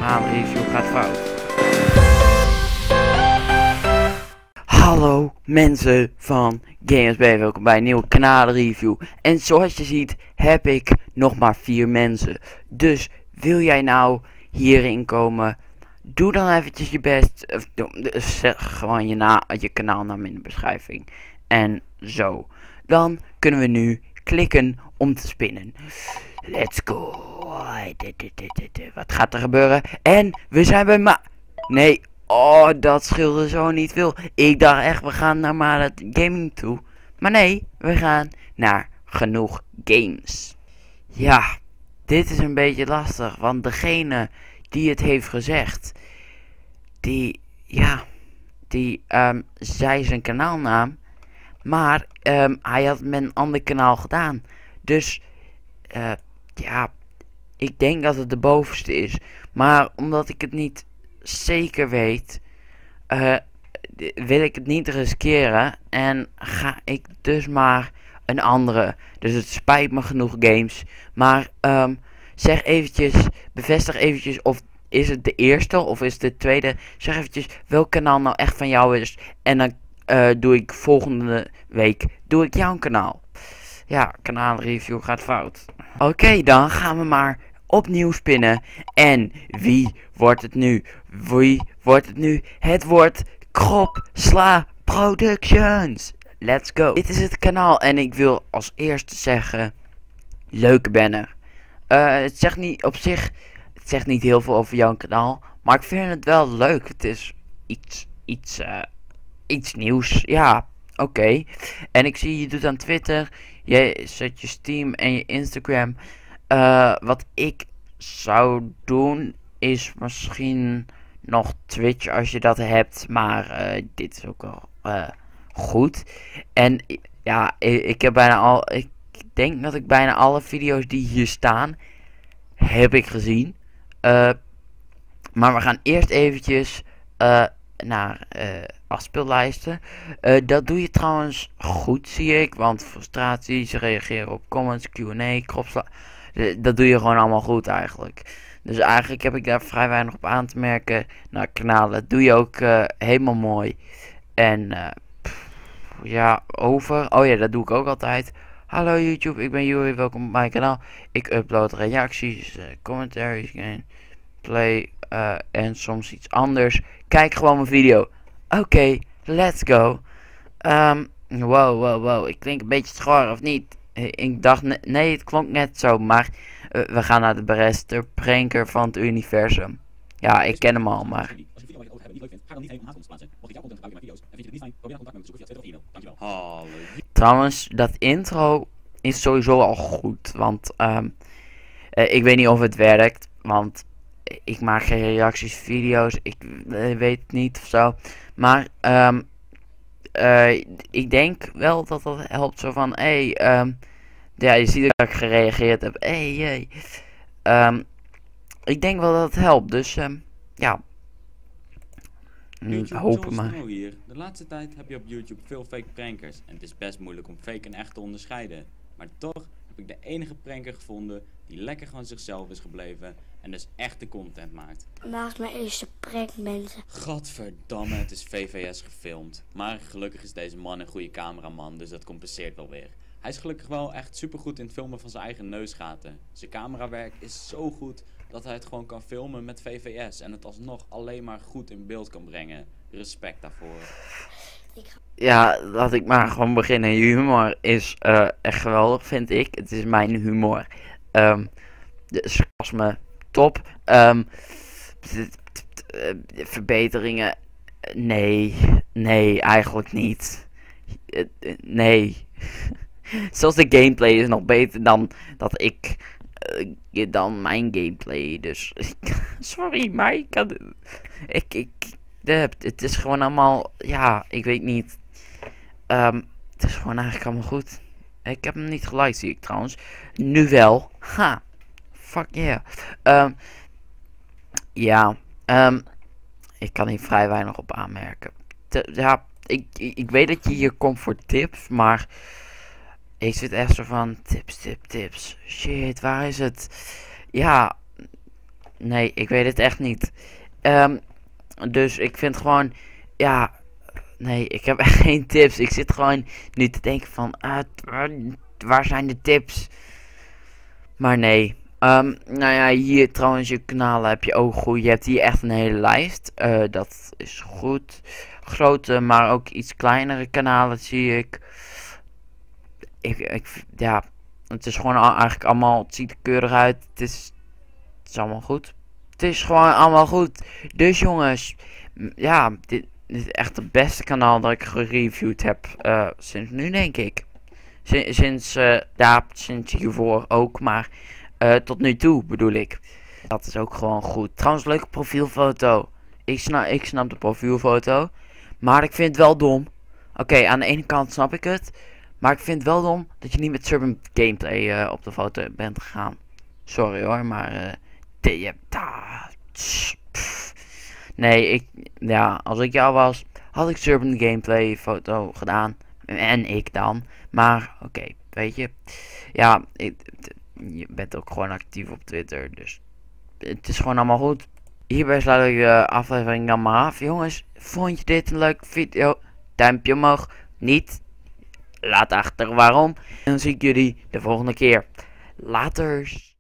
kanaalreview gaat fout. Hallo mensen van GamesB, welkom bij een nieuwe kanaalreview. En zoals je ziet heb ik nog maar 4 mensen. Dus wil jij nou hierin komen? Doe dan eventjes je best. Zeg gewoon je kanaalnaam in de beschrijving. En zo. Dan kunnen we nu klikken om te spinnen. Let's go. Wat gaat er gebeuren? En we zijn bij Nee. Oh, dat scheelde zo niet veel. Ik dacht echt, we gaan naar Malet Gaming toe. Maar nee, we gaan naar Genoeg Games. Ja, dit is een beetje lastig. Want degene die het heeft gezegd, die zei zijn kanaalnaam. Maar hij had het met een ander kanaal gedaan. Dus ja, ik denk dat het de bovenste is. Maar omdat ik het niet zeker weet, wil ik het niet riskeren. En ga ik dus maar een andere. Dus het spijt me Genoeg Games. Maar zeg eventjes, bevestig eventjes of is het de eerste of is het de tweede. Zeg eventjes welk kanaal nou echt van jou is. En dan doe ik volgende week jouw kanaal. Ja, kanaalreview gaat fout. Oké, dan gaan we maar opnieuw spinnen. En wie wordt het nu? Wie wordt het nu? Het wordt Kropsla Productions. Let's go. Dit is het kanaal en ik wil als eerste zeggen, leuke banner. Het zegt niet op zich, het zegt niet heel veel over jouw kanaal, maar ik vind het wel leuk. Het is iets nieuws. Ja, oké. En ik zie je doet aan Twitter, je zet je Steam en je Instagram. Wat ik zou doen is misschien nog Twitch als je dat hebt, maar dit is ook wel goed. En ja, ik denk dat ik bijna alle video's die hier staan heb ik gezien. Maar we gaan eerst eventjes naar afspeellijsten. Dat doe je trouwens goed, zie ik, want frustraties, reageren op comments, Q&A, kropsla. Dat doe je gewoon allemaal goed eigenlijk. Dus eigenlijk heb ik daar vrij weinig op aan te merken. Nou, kanalen, dat doe je ook helemaal mooi. En ja, oh ja, dat doe ik ook altijd. Hallo YouTube, ik ben Juri, welkom op mijn kanaal. Ik upload reacties, commentaries, gameplay en soms iets anders. Kijk gewoon mijn video. Oké, let's go. Wow, ik klink een beetje schor of niet? Ik dacht, nee, het klonk net zo, maar we gaan naar de beste pranker van het universum. Ja, ik ken hem al, maar trouwens, dat intro is sowieso al goed, want ik weet niet of het werkt, want ik maak geen reacties, video's, ik weet het niet of zo, maar ik denk wel dat dat helpt, zo van, ja, je ziet dat ik gereageerd heb, ik denk wel dat het helpt, dus ja. YouTube, Hopen maar. Hier. De laatste tijd heb je op YouTube veel fake prankers en het is best moeilijk om fake en echt te onderscheiden. Maar toch heb ik de enige pranker gevonden die lekker gewoon zichzelf is gebleven en dus echte content maakt. Naast mijn eerste prank mensen. Godverdamme, het is VVS gefilmd. Maar gelukkig is deze man een goede cameraman, dus dat compenseert wel weer. Hij is gelukkig wel echt supergoed in het filmen van zijn eigen neusgaten. Zijn camerawerk is zo goed dat hij het gewoon kan filmen met VVS en het alsnog alleen maar goed in beeld kan brengen. Respect daarvoor. Ja, laat ik maar gewoon beginnen. Je humor is echt geweldig, vind ik. Het is mijn humor. De sarcasme, top. Verbeteringen, nee, eigenlijk niet. Nee. Zelfs de gameplay is nog beter dan dat ik dan mijn gameplay. Dus sorry, maar ik kan het is gewoon allemaal, ja, ik weet niet. Het is gewoon eigenlijk allemaal goed. Ik heb hem niet geliked, zie ik trouwens. Nu wel. Ha. Fuck yeah. Ja. Ik kan hier vrij weinig op aanmerken. Ja, ik weet dat je hier komt voor tips, maar ik zit echt zo van tips. Shit, waar is het? Ja, Nee, ik weet het echt niet. Dus ik vind gewoon, ja, nee, ik heb echt geen tips. Ik zit gewoon nu te denken van, waar zijn de tips? Maar nee. Nou ja, hier trouwens, je kanalen heb je ook goed. Je hebt hier echt een hele lijst. Dat is goed. Grote, maar ook iets kleinere kanalen zie ik. Ja, het is gewoon eigenlijk allemaal, het ziet er keurig uit. Het is allemaal goed. Het is gewoon allemaal goed. Dus jongens, ja, dit is echt het beste kanaal dat ik gereviewd heb sinds nu, denk ik. Sinds hiervoor ook, maar tot nu toe bedoel ik. Dat is ook gewoon goed. Trouwens, leuke profielfoto. Ik snap de profielfoto, maar ik vind het wel dom. Oké, aan de ene kant snap ik het, maar ik vind het wel dom dat je niet met Serpent Gameplay op de foto bent gegaan. Sorry hoor, maar nee, ja, als ik jou was, had ik Serpent Gameplay foto gedaan. En ik dan. Maar oké, weet je. Ja, je bent ook gewoon actief op Twitter. Dus het is gewoon allemaal goed. Hierbij sluit ik de aflevering dan maar af. Jongens, vond je dit een leuke video? Duimpje omhoog. Niet? Laat achter waarom. En dan zie ik jullie de volgende keer. Laters.